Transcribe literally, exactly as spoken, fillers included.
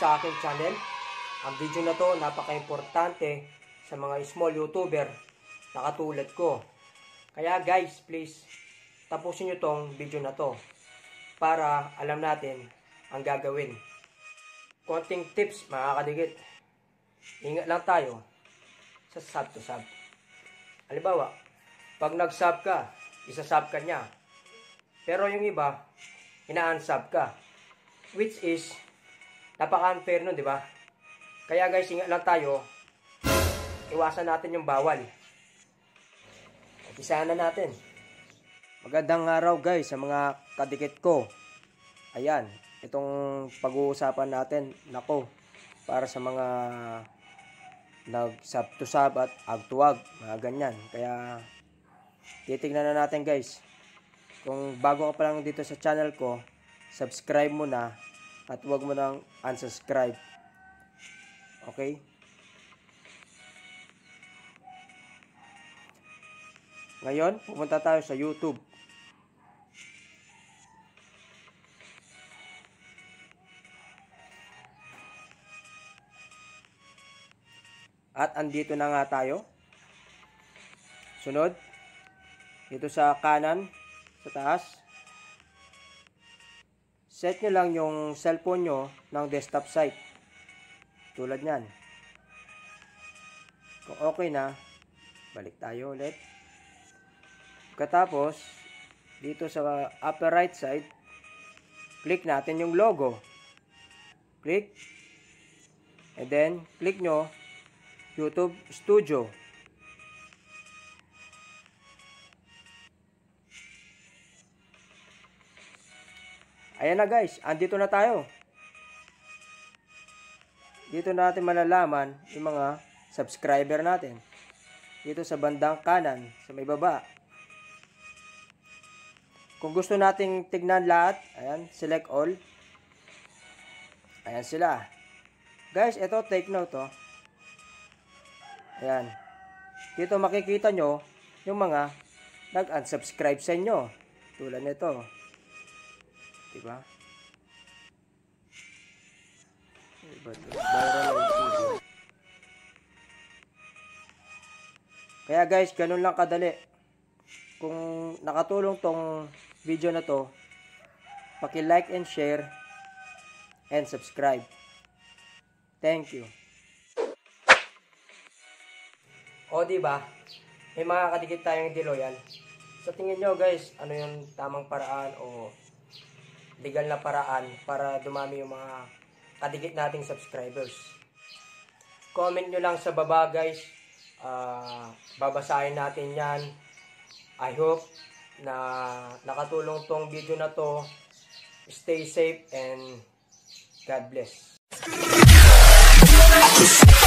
sa aking channel. Ang video na to napaka-importante sa mga small YouTuber na katulad ko. Kaya guys, please tapusin nyo tong video na to para alam natin ang gagawin. Konting tips mga kadikit. Ingat lang tayo sa sub to sub. Halimbawa, pag nag-sub ka, isa-sub ka niya. Pero yung iba, ina-unsub ka. Which is, napaka-unfair nun, di ba? Kaya guys, ingat lang tayo. Iwasan natin yung bawal. Umpisahan na natin. Magandang araw guys sa mga kadikit ko. Ayan, itong pag-uusapan natin, nako, para sa mga nag-sub to sub at ag to ag, mga ganyan. Kaya, titignan na natin guys. Kung bago ka pa lang dito sa channel ko, subscribe mo na at huwag mo nang unsubscribe. Okay? Ngayon, pumunta tayo sa YouTube. At andito na nga tayo. Sunod, dito sa kanan, sa taas, set nyo lang yung cellphone nyo ng desktop site. Tulad nyan. Kung okay na, balik tayo ulit. Pagkatapos, dito sa upper right side, click natin yung logo. Click. And then, click nyo YouTube Studio. Ayan na guys, andito na tayo. Dito natin malalaman yung mga subscriber natin. Dito sa bandang kanan, sa may baba. Kung gusto nating tignan lahat, ayan, select all. Ayan sila. Guys, ito, take note, oh. Ayan. Dito makikita nyo yung mga nag-unsubscribe sa inyo. Tulad nito. Diba? Kaya guys, ganun lang kadali. Kung nakatulong tong video na to, paki-like and share and subscribe. Thank you. O diba? May mga kadikit tayong hindi loyal. Sa tingin nyo guys, ano yung tamang paraan o legal na paraan para dumami yung mga kadikit nating subscribers? Comment nyo lang sa baba guys. Uh, babasahin natin yan. I hope na nakatulong tong video na to. Stay safe and God bless.